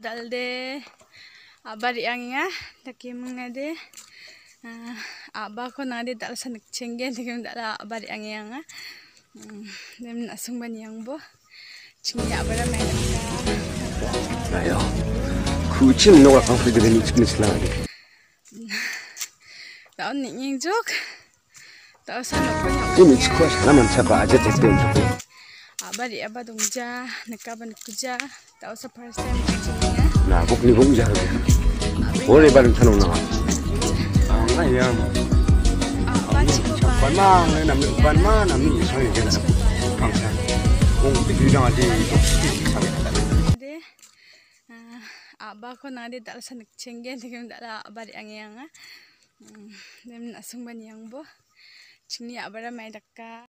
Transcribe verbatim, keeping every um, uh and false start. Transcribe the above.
dalde abari angya takim ngade aba ko nade dal sanik cengge takim dala abari angya nem nasung banyang bo cingya abara mereka ayo kucing no akang pergi dengan jenis lagi tahun ning jok tahu sana punya ini sekolah naman siapa aja jadi abari aba dongja nekaban kuja tahu sa first time cingya nah buk ni buk jar boleh bareng tanong na ang ayam ban ma ngai nam ban ma nam ni sang ni jana pangsa ong ti bidang adi to sang de aba ko nade dal sanik cengge takim dala abari angya nem nasung banyang bo cingya abara mereka